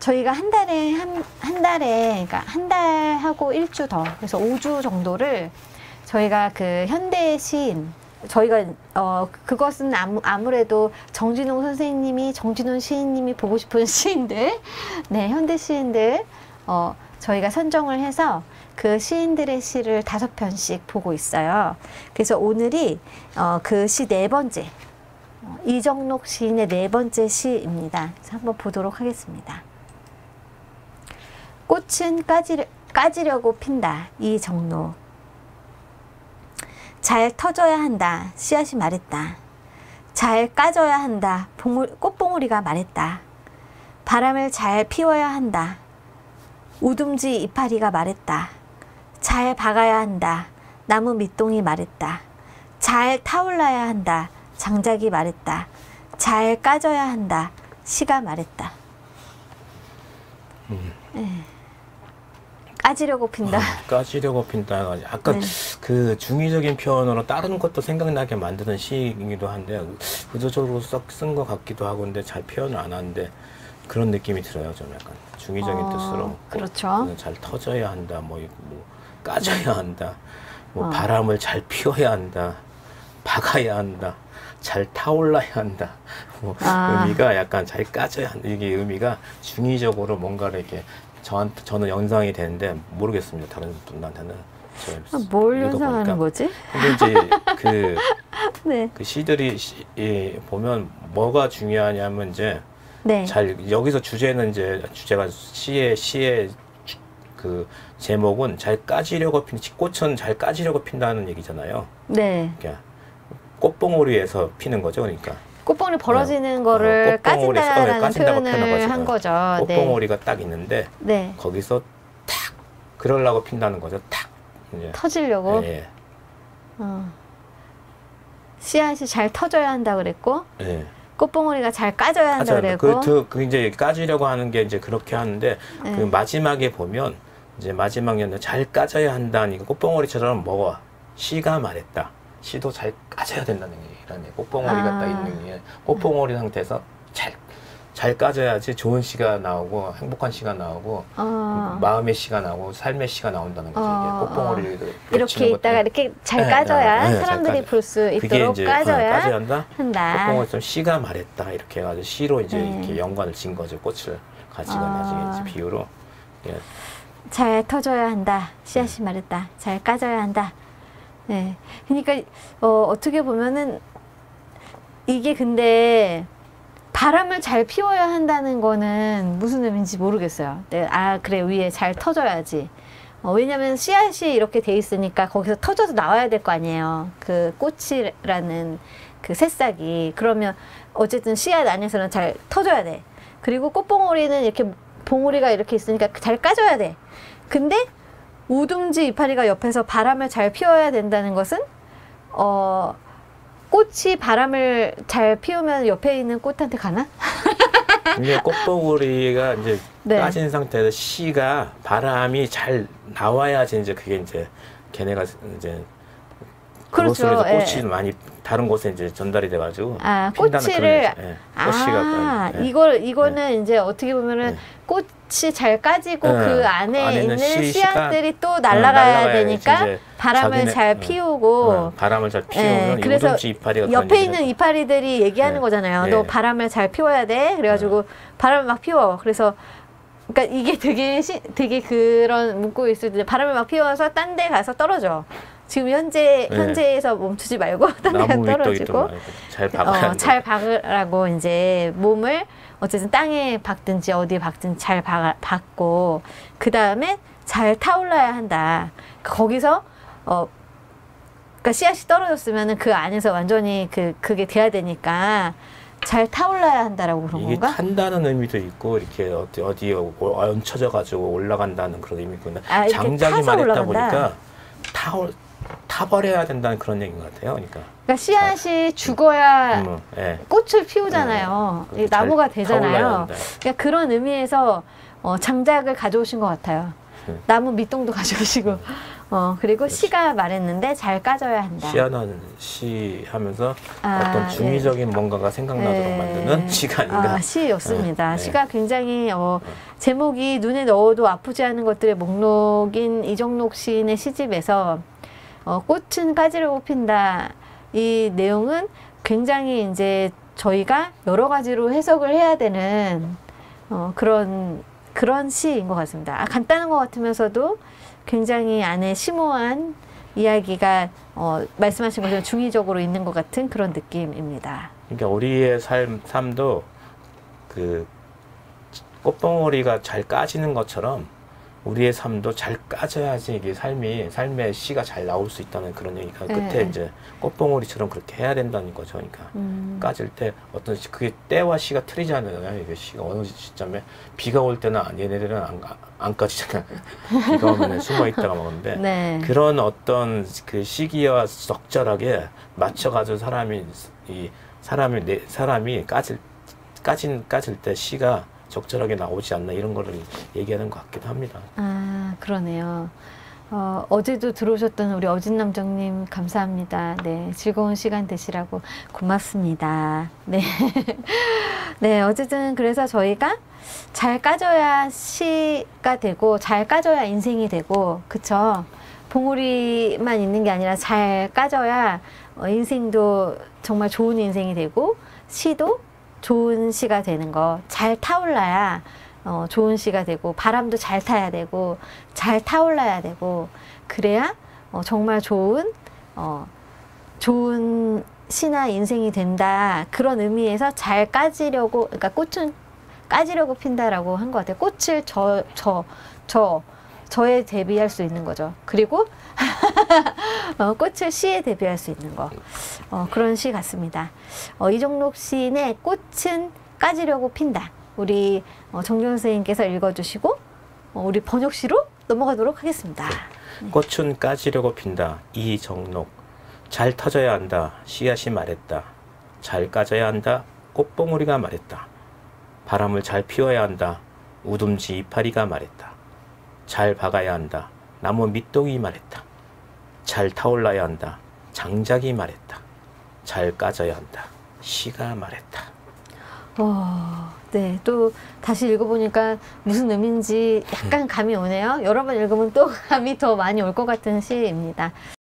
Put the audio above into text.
저희가 한 달에 그러니까 한 달하고 1주 더, 그래서 5주 정도를 저희가 그 현대 시인, 저희가 그것은 아무래도 정진웅 시인님이 보고 싶은 시인들, 네, 현대 시인들 저희가 선정을 해서 그 시인들의 시를 5편씩 보고 있어요. 그래서 오늘이 그 시 4번째, 이정록 시인의 4번째 시입니다. 그래서 한번 보도록 하겠습니다. 꽃은 까지려고 핀다. 이정록. 잘 터져야 한다. 씨앗이 말했다. 잘 까져야 한다. 꽃봉오리가 말했다. 바람을 잘 피워야 한다. 우둥지 이파리가 말했다. 잘 박아야 한다. 나무 밑동이 말했다. 잘 타올라야 한다. 장작이 말했다. 잘 까져야 한다. 시가 말했다. 네. 까지려고 핀다. 까지려고 핀다. 약간 네. 그 중의적인 표현으로 다른 것도 생각나게 만드는 시이기도 한데 의도적으로 쓴 것 같기도 하고 근데 잘 표현을 안 하는데 그런 느낌이 들어요. 좀 약간 중의적인 뜻으로. 그렇죠. 잘 터져야 한다. 뭐 까져야 한다. 뭐 바람을 잘 피워야 한다. 박아야 한다. 잘 타올라야 한다. 의미가 약간 잘 까져야 한다. 이게 의미가 중의적으로 뭔가를 이렇게 저는 연상이 되는데 모르겠습니다. 다른 분들한테는. 뭘 연상하는 거지? 근데 이제 네. 그 시들이 보면 뭐가 중요하냐면 이제 네. 여기서 주제가 시의 그 제목은 잘 까지려고 꽃은 잘 까지려고 핀다는 얘기잖아요. 네. 그러니까 꽃봉오리에서 피는 거죠, 그러니까. 꽃봉오리 벌어지는 거를 까진다라는 표현을 한 거죠. 꽃봉오리가 네. 딱 있는데 네. 거기서 탁 그러려고 핀다는 거죠. 탁 이제. 터지려고. 예. 씨앗이 잘 터져야 한다 그랬고. 예. 꽃봉오리가 잘 까져야 한다 그랬고. 그 이제 까지려고 하는 게 이제 그렇게 하는데 네. 그 마지막에 보면 이제 마지막에 잘 까져야 한다니까 꽃봉오리처럼 뭐가 시가 말했다. 시도 잘 까져야 된다는 얘기라네. 꽃봉오리가 딱 있는 게 꽃봉오리 상태에서 잘 까져야지 좋은 시가 나오고 행복한 시가 나오고 마음의 시가 나오고 삶의 시가 나온다는 거죠. 이게 꽃봉오리를 이렇게 있다가 이렇게 잘 까져야 사람들이 볼 수 있도록 까져야 한다. 꽃봉오리처럼 시가 말했다. 이렇게 해가지고 시로 이제 이렇게 연관을 진 거죠. 꽃을 가지고 나중에 이제 비유로. 예. 잘 터져야 한다. 씨앗이 말했다. 잘 까져야 한다. 네. 그러니까 어떻게 보면은 이게 근데 바람을 잘 피워야 한다는 거는 무슨 의미인지 모르겠어요. 네, 그래 위에 잘 터져야지. 왜냐면 씨앗이 이렇게 돼 있으니까 거기서 터져서 나와야 될 거 아니에요. 그 꽃이라는 그 새싹이. 그러면 어쨌든 씨앗 안에서는 잘 터져야 돼. 그리고 꽃봉오리는 이렇게 봉오리가 이렇게 있으니까 잘 까져야 돼. 근데 우둥지 이파리가 옆에서 바람을 잘 피워야 된다는 것은 꽃이 바람을 잘 피우면 옆에 있는 꽃한테 가나? 이게 꽃봉오리가 이제 네. 까진 상태에서 씨가 바람이 잘 나와야지 이제 그게 이제 걔네가 이제 그렇죠. 그것으로 꽃이 많이 다른 곳에 이제 전달이 돼가지고 꽃을 꽃이가 이거는 이제 어떻게 보면은 꽃이 잘 까지고 그 안에 있는 씨앗들이 또 날아가야 되니까 바람을 잘 피우고 바람을 잘 피우면 그래서 우둥지 이파리가 옆에 있는 이파리들이 얘기하는 거잖아요. 너 바람을 잘 피워야 돼. 그래가지고 바람을 막 피워. 그래서 그러니까 이게 되게 그런 문구 있을 때 바람을 막 피워서 딴 데 가서 떨어져. 지금 현재에서 멈추지 말고 딴 데가 떨어지고 잘 박으라고 이제 몸을 어쨌든 땅에 박든지 어디에 박든지 잘 박고 그 다음에 잘 타올라야 한다. 거기서 그러니까 씨앗이 떨어졌으면은 그 안에서 완전히 그게 돼야 되니까 잘 타올라야 한다라고 그런 이게 건가? 탄다는 의미도 있고 이렇게 어디에 얹혀져 가지고 올라간다는 그런 의미구나. 장작이 말했다 보니까 타버려야 된다는 그런 얘기인 것 같아요. 그러니까 씨앗이 죽어야 꽃을 피우잖아요. 나무가 되잖아요. 그러니까 그런 의미에서 장작을 가져오신 것 같아요. 나무 밑동도 가져오시고 그리고 시가 말했는데 잘 까져야 한다. 시하는 시 하면서 아, 어떤 중의적인 뭔가가 생각나도록 네. 만드는 시가 아닌가. 시였습니다. 네. 시가 굉장히 제목이 눈에 넣어도 아프지 않은 것들의 목록인 이정록 시인의 시집에서 꽃은 까지려고 핀다. 이 내용은 굉장히 이제 저희가 여러 가지로 해석을 해야 되는 그런 시인 것 같습니다. 간단한 것 같으면서도 굉장히 안에 심오한 이야기가 말씀하신 것처럼 중의적으로 있는 것 같은 그런 느낌입니다. 그러니까 우리의 삶도 그 꽃봉오리가 잘 까지는 것처럼 우리의 삶도 잘 까져야지 이게 삶의 시가 잘 나올 수 있다는 그런 얘기가 끝에 이제 꽃봉오리처럼 그렇게 해야 된다는 거죠. 그러니까 까질 때 어떤 그게 때와 시가 틀리잖아요. 이게 시가 어느 시점에 비가 올 때는 얘네들은 안 까지잖아요. 비가 오면 숨어 있다가 먹는데 네. 그런 어떤 그 시기와 적절하게 맞춰가지고 사람이 까질 때 시가 적절하게 나오지 않나 이런 거를 얘기하는 것 같기도 합니다. 아, 그러네요. 어제도 들어오셨던 우리 어진남정님 감사합니다. 네, 즐거운 시간 되시라고 고맙습니다. 네, 네, 어쨌든 그래서 저희가 잘 까져야 시가 되고 잘 까져야 인생이 되고, 그쵸? 봉우리만 있는 게 아니라 잘 까져야 인생도 정말 좋은 인생이 되고 시도 좋은 시가 되는 거, 잘 타올라야 좋은 시가 되고, 바람도 잘 타야 되고 잘 타올라야 되고, 그래야 정말 좋은 시나 인생이 된다. 그런 의미에서 잘 까지려고, 그러니까 꽃은 까지려고 핀다라고 한 것 같아요. 꽃을 저에 대비할 수 있는 거죠. 그리고 꽃을 시에 대비할 수 있는 거, 그런 시 같습니다. 이정록 시인의 꽃은 까지려고 핀다. 우리 정경 선생님께서 읽어주시고 우리 번역시로 넘어가도록 하겠습니다. 꽃은 까지려고 핀다. 이정록. 잘 터져야 한다. 씨앗이 말했다. 잘 까져야 한다. 꽃봉오리가 말했다. 바람을 잘 피워야 한다. 우둠지 이파리가 말했다. 잘 박아야 한다. 나무 밑동이 말했다. 잘 타올라야 한다. 장작이 말했다. 잘 까져야 한다. 시가 말했다. 네, 또 다시 읽어보니까 무슨 의미인지 약간 감이 오네요. 여러 번 읽으면 또 감이 더 많이 올 것 같은 시입니다.